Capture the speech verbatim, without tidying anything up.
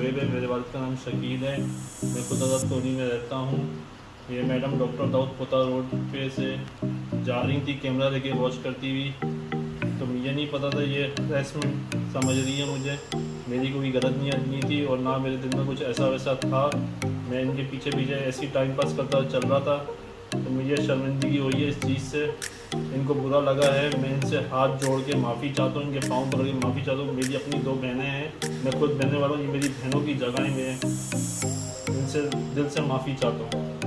शुएब है, मेरे वालिद का नाम शकील है, मैं खुद आज़ाद कॉलोनी में रहता हूँ। ये मैडम डॉक्टर दाऊद पोता रोड पे से जा रही थी कैमरा लेके वॉच करती हुई, तो मुझे नहीं पता था ये रस्म समझ रही है मुझे। मेरी कोई गलत नीयत नहीं थी और ना मेरे दिल में कुछ ऐसा वैसा था। मैं इनके पीछे पीछे ऐसी टाइम पास करता चल रहा था, तो मुझे शर्मिंदगी हुई है इस चीज़ से, इनको बुरा लगा है। मैं इनसे हाथ जोड़ के माफ़ी चाहता हूँ, इनके पाँव पकड़ के माफ़ी चाहता हूँ। मेरी अपनी दो बहनें हैं, मैं खुद बहने वाला हूँ, ये मेरी बहनों की जगह है, मैं इनसे दिल से माफ़ी चाहता हूँ।